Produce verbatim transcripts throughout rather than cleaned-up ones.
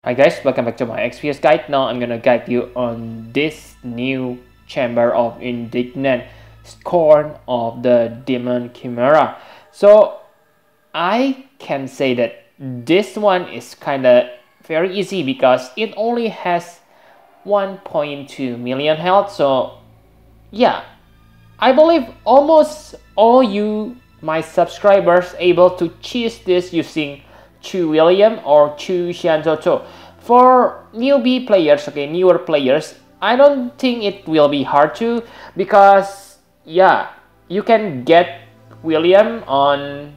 Hi guys, welcome back to my X P S guide. Now I'm gonna guide you on this new Chamber of Indignant Scorn of the Demon Chimera. So I can say that this one is kinda very easy because it only has one point two million health. So yeah, I believe almost all you my subscribers able to choose this using Chu William or Chu Xiantoto. For newbie players, okay, newer players, I don't think it will be hard to, because yeah, you can get William on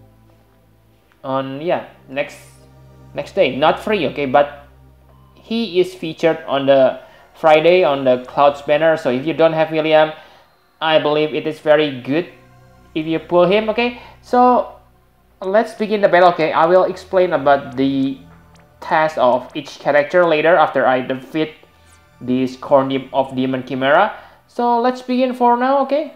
on yeah next next day, not free, okay, but he is featured on the Friday on the Clouds banner. So if you don't have William, I believe it is very good if you pull him, okay. So let's begin the battle, okay. I will explain about the task of each character later after I defeat this Scorn of Demon Chimera. So let's begin for now, okay.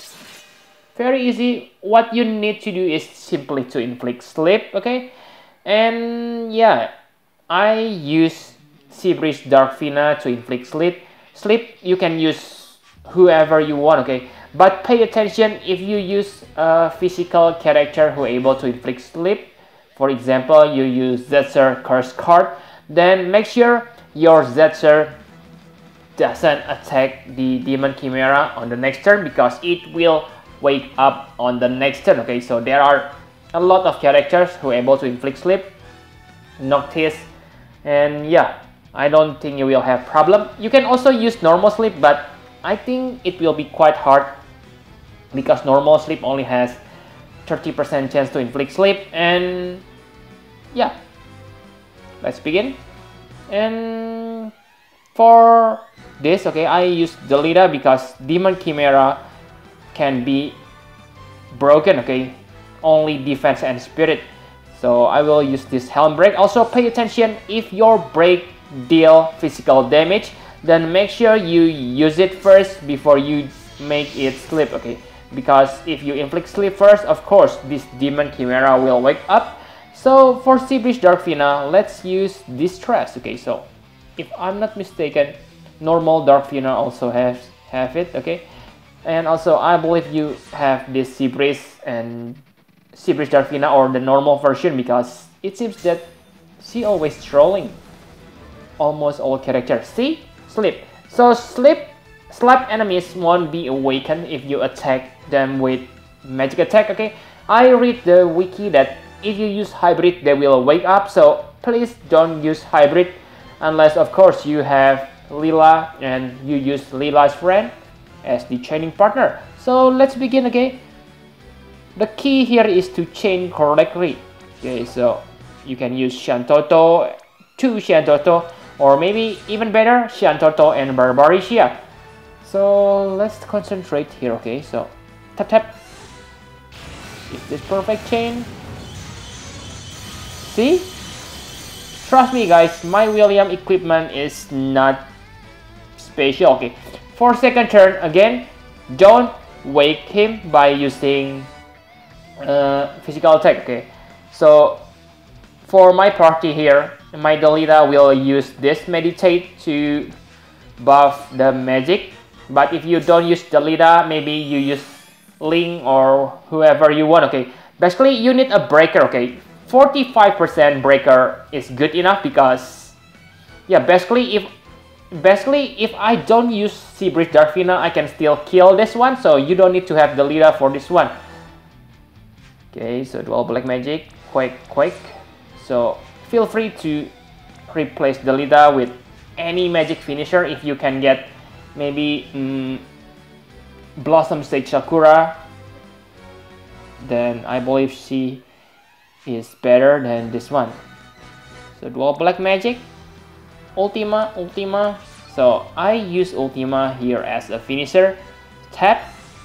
Very easy. What you need to do is simply to inflict sleep, okay. And yeah, I use Seabreeze Darkfina to inflict sleep. Sleep, you can use whoever you want, okay. But pay attention if you use a physical character who able to inflict sleep. For example, you use Zetzer Curse card, then make sure your Zetzer doesn't attack the Demon Chimera on the next turn, because it will wake up on the next turn, okay. So there are a lot of characters who are able to inflict sleep, Noctis, and yeah, I don't think you will have problem. You can also use normal sleep, but I think it will be quite hard because normal sleep only has thirty percent chance to inflict sleep. And yeah, let's begin. And for this, okay, I use Delita because Demon Chimera can be broken, okay, only defense and spirit. So I will use this Helm Break. Also pay attention, if your break deal physical damage, then make sure you use it first before you make it sleep, okay. Because if you inflict sleep first, of course this Demon Chimera will wake up. So for Seabreeze Darkfina, let's use Distress, okay. So if I'm not mistaken, normal Darkfina also has have it, okay. And also I believe you have this Seabreeze and Seabreeze Darkfina, or the normal version, because it seems that she always trolling almost all characters. See? Sleep. So sleep slap enemies won't be awakened if you attack them with magic attack, okay. I read the wiki that if you use hybrid they will wake up, so please don't use hybrid unless of course you have Lila and you use Lila's friend as the chaining partner. So let's begin, okay. The key here is to chain correctly, okay. So you can use Xiantoto, two Xiantoto, or maybe even better, Xiantoto and Barbaricia. So let's concentrate here, okay. So tap tap. Is this perfect chain? See? Trust me guys, my William equipment is not special, okay. For second turn, again, don't wake him by using uh, physical attack, okay. So for my party here, my Delita will use this Meditate to buff the magic. But if you don't use Delita, maybe you use Ling or whoever you want, okay. Basically you need a breaker, okay. forty-five percent breaker is good enough, because yeah, basically if basically if I don't use Seabreeze Darkfina, I can still kill this one, so you don't need to have Delita for this one. Okay, so dual black magic, quake, quake. So feel free to replace Delita with any magic finisher if you can get maybe um, Blossom Stage Sakura. Then I believe she is better than this one. So dual black magic, Ultima, Ultima. So I use Ultima here as a finisher. Tap.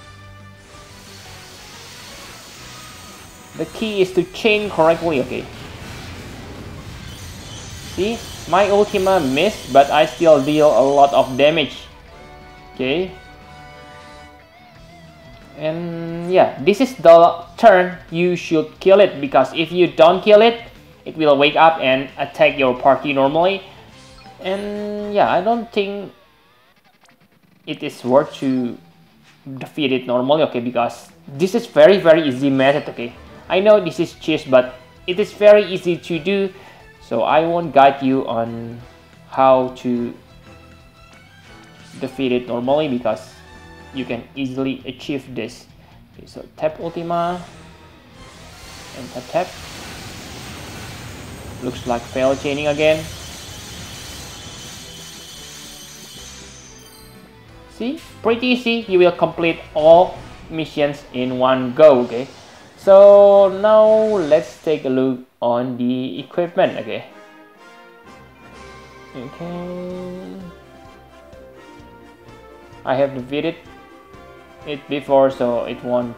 The key is to chain correctly, okay. See, my Ultima missed, but I still deal a lot of damage, okay. And yeah, this is the turn you should kill it, because if you don't kill it, it will wake up and attack your party normally. And yeah, I don't think it is worth to defeat it normally, okay, because this is very very easy method, okay. I know this is cheese, but it is very easy to do, so I won't guide you on how to defeat it normally because you can easily achieve this. Okay, so tap Ultima and tap tap. Looks like fail chaining again. See, pretty easy. You will complete all missions in one go. Okay, so now let's take a look on the equipment. Okay. Okay. I have defeated it before, so it won't.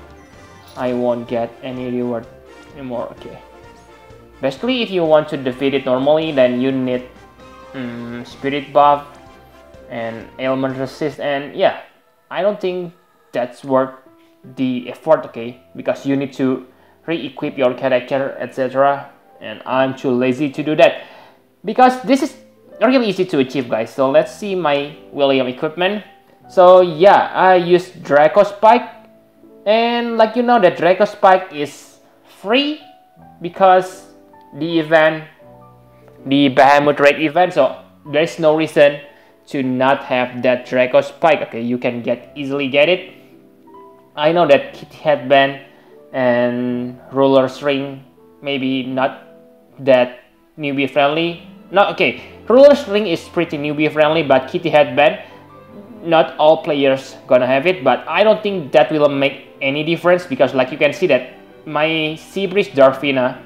I won't get any reward anymore. Okay. Basically, if you want to defeat it normally, then you need um, spirit buff and ailment resist, and yeah, I don't think that's worth the effort, okay, because you need to re-equip your character, etc., and I'm too lazy to do that because this is really easy to achieve, guys. So let's see my William equipment. So yeah, I use Draco Spike, and like you know that Draco Spike is free because the event, the Bahamut Raid event, so there's no reason to not have that Draco Spike. Okay, you can get easily get it. I know that Kit Headband and Ruler's Ring maybe not that newbie friendly. No, okay, Ruler's Ring is pretty newbie friendly, but Kitty Headband, not all players gonna have it, but I don't think that will make any difference because like you can see that my Seabreeze Darfina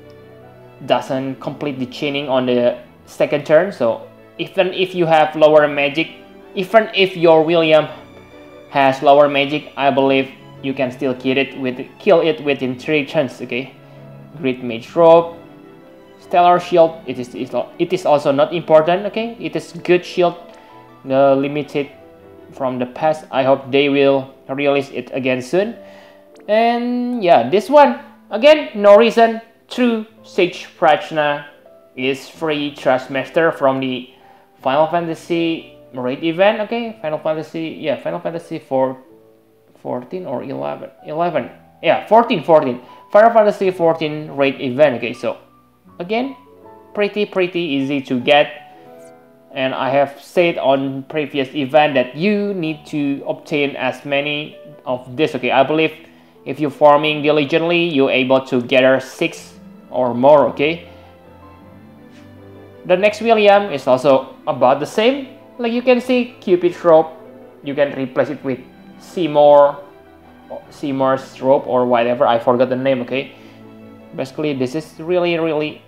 doesn't complete the chaining on the second turn, so even if you have lower magic, even if your William has lower magic, I believe you can still kill it with kill it within three turns. Okay, Great Mage Robe, Stellar Shield. It is it is also not important. Okay, it is good shield. The limited from the past. I hope they will release it again soon. And yeah, this one again, no reason. True Sage Prajna is free Trashmaster from the Final Fantasy Raid event. Okay, Final Fantasy, yeah, Final Fantasy four, fourteen or eleven, eleven, yeah, fourteen, fourteen, Final Fantasy fourteen Raid event. Okay, so again, pretty pretty easy to get, and I have said on previous event that you need to obtain as many of this. Okay, I believe if you're farming diligently, you're able to gather six or more. Okay, the next William is also about the same. Like you can see, Cupid's Rope, you can replace it with Seymour, Seymour's Rope or whatever, I forgot the name. Okay, basically this is really really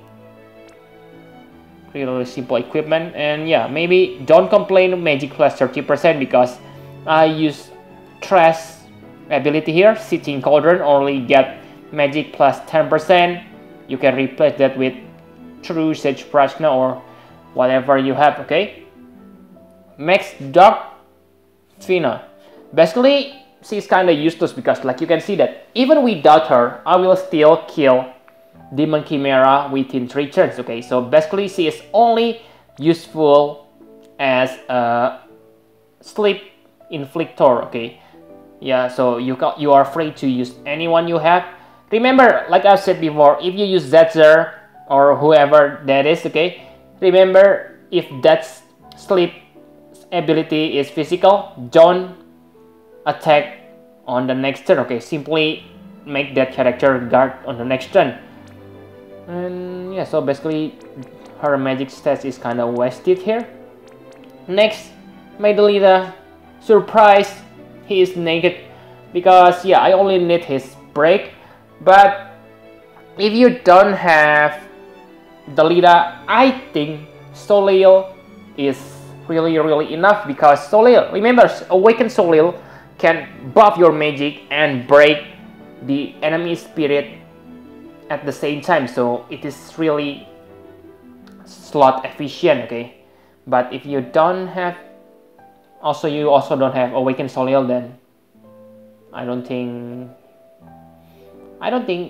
really simple equipment, and yeah, maybe don't complain magic plus thirty percent because I use Trash ability here. Sitting Cauldron only get magic plus ten percent. You can replace that with True Sage Prajna or whatever you have. Okay, Max Dark Fina. Basically, she's kind of useless because like you can see that even without her, I will still kill Demon Chimera within three turns. Okay, so basically she is only useful as a sleep inflictor. Okay, yeah, so you can, you are free to use anyone you have. Remember, like I said before, if you use Zetzer or whoever that is, okay, remember if that sleep ability is physical, don't attack on the next turn. Okay, simply make that character guard on the next turn. And yeah, so basically her magic stats is kind of wasted here. Next, Medalita. Surprise, he is naked because yeah, I only need his break. But if you don't have Dalida, I think Solil is really really enough because Solil, remember, Awakened Solil can buff your magic and break the enemy spirit at the same time, so it is really slot efficient. Okay, but if you don't have, also you also don't have Awakened Solil, then I don't think I don't think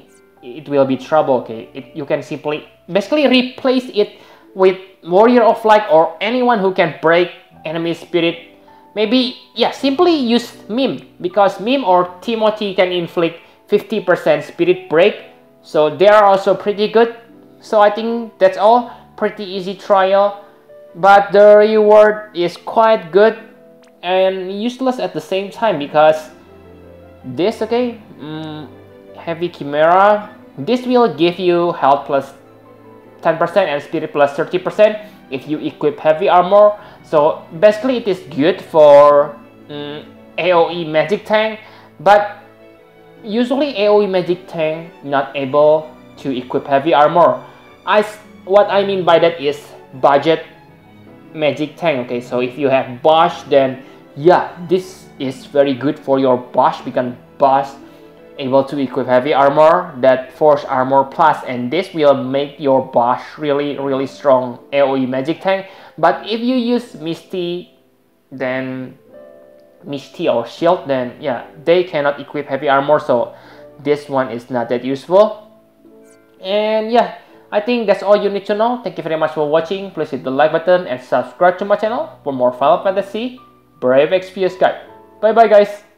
it will be trouble. Okay, it, you can simply basically replace it with Warrior of Light or anyone who can break enemy spirit. Maybe, yeah, simply use Mime, because Mime or Timothy can inflict fifty percent spirit break, so they are also pretty good. So I think that's all. Pretty easy trial, but the reward is quite good and useless at the same time, because this, okay, um, Heavy Chimera, this will give you health plus ten percent and spirit plus thirty percent if you equip heavy armor. So basically it is good for um, AoE magic tank, but usually AoE magic tank not able to equip heavy armor. I, what I mean by that is budget magic tank. Okay, so if you have Bosch, then yeah, this is very good for your Bosch, because Bosch able to equip heavy armor, that force armor plus, and this will make your Bosch really really strong AoE magic tank. But if you use Misty, then Misty or Shield, then yeah, they cannot equip heavy armor, so this one is not that useful. And yeah, I think that's all you need to know. Thank you very much for watching. Please hit the like button and subscribe to my channel for more Final Fantasy Brave Exvius guide. Bye bye guys.